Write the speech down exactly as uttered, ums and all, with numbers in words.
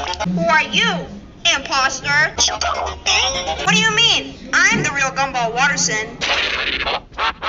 Who are you, imposter? What do you mean? I'm the real Gumball Watterson.